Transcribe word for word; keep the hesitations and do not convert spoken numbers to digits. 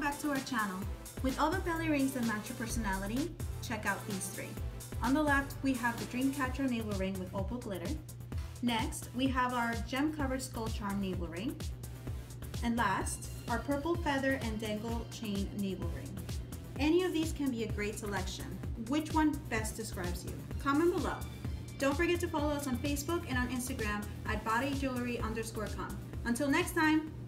back to our channel. With all the belly rings that match your personality, check out these three. On the left, we have the Dreamcatcher navel ring with opal glitter. Next, we have our gem-covered skull charm navel ring. And last, our purple feather and dangle chain navel ring. Any of these can be a great selection. Which one best describes you? Comment below. Don't forget to follow us on Facebook and on Instagram at bodyjewelry underscore com. Until next time.